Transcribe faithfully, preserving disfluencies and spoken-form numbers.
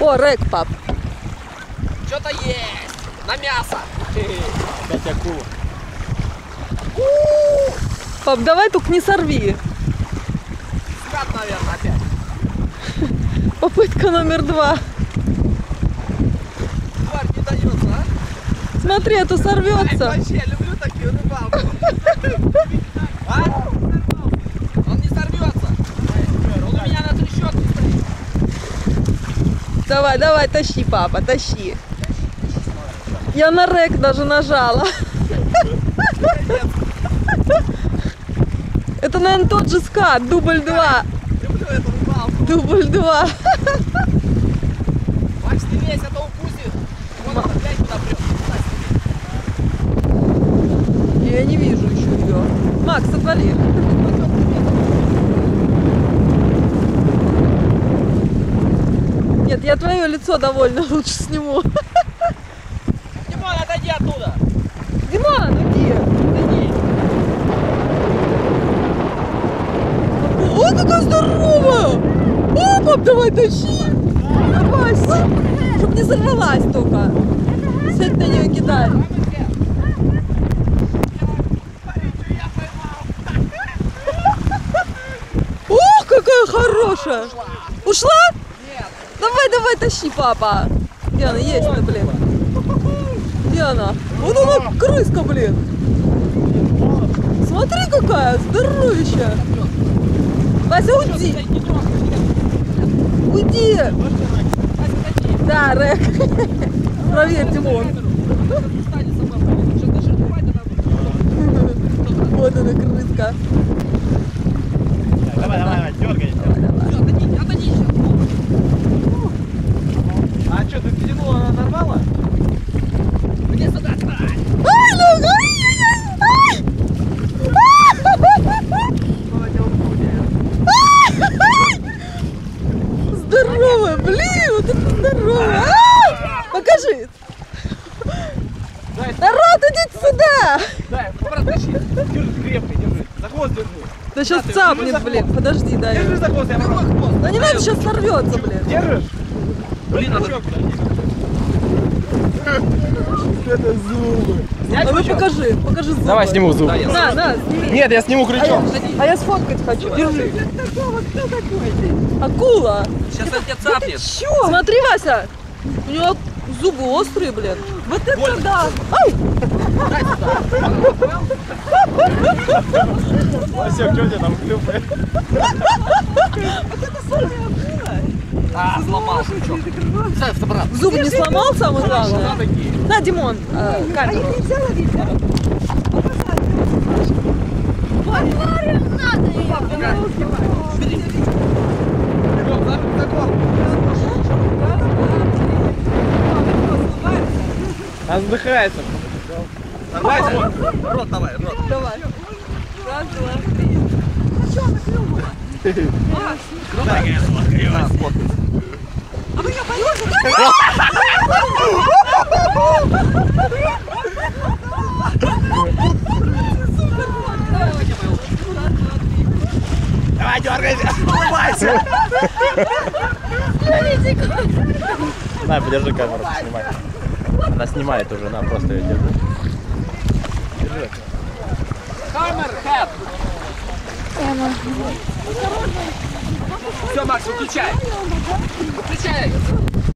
О, рэк, пап. Что-то есть. На мясо. Опять акула. Пап, давай только не сорви. Скат, наверное, опять. Попытка номер два. Тварь не дается, а? Смотри, а то сорвется. Ай, вообще, я люблю такие рыбалку. А? Он не сорвется. Он у меня на трещотке стоит. Давай, давай, тащи, папа, тащи. Я на рэк даже нажала. Это, наверное, тот же скат, дубль два. Люблю эту рыбалку. Дубль два. Макс, не лезь, а то укусит. Вон он опять туда прет. Я не вижу еще ее. Макс, отвали. Нет, я твое лицо довольно лучше сниму. Димон, отойди оттуда. Диман, иди. Отойди. Ой, какая здоровая! О, пап, давай тащи! Давай, чтоб не сорвалась только. Сядь на нее и кидай. Ох, какая хорошая! Ушла. Ушла? Нет. Давай, давай, тащи, папа. Где она есть, ну, блин? Где она? Вот она, крыска, блин. Смотри, какая здоровища. Вася, уйди. Уйди. Да, рэк. Проверь, Димон. Вот она, крыска. Давай, давай, давай, дергай. Отойди, отойди сейчас. А что, ты втянула, она нарвала? Иди сюда, тварь. Ай, ну, ай, ай, ай. Здорово, блин, вот это здорово. А! Покажи. Народ, идите сюда. Дай, обратно тащи. Держи крепко, держи. За хвост держи. Да сейчас цапнет, блин. Подожди, дай. Держи за хвост, я Какой помогу. хвост? Да не надо, сейчас сорвется, блин. Держишь? Блин, надо. Это зубы. А ну покажи, покажи зубы. Давай сниму зубы. Да, я На, на, сними. Нет, я сниму крючок. А я сфоткать хочу. Держи. Акула. Сейчас он тебя цапнет. Чё? Смотри, Вася. У него зубы острые, блин. Вот это Больно. да. Ай! Дай сюда. Васек, что тебе там клюпает? А, сломал крючок. Дай фотоаппарат. Зубы не сломал, самое главное. Такие. На, Димон, э, камеру. Аквариум надо ее. Бери. Бегом, за рюкзаком. Она задыхается. Давай, рот. Рот давай, рот. Давай. Раз, два, три. Такая сладкая. На, сфоткай. Давай, дергайся. Улыбайся. На, подержи камеру, снимай. Она снимает уже, на, просто ее держи. Держи. Камер, хэт. Все, Макс, выключай. Выключай.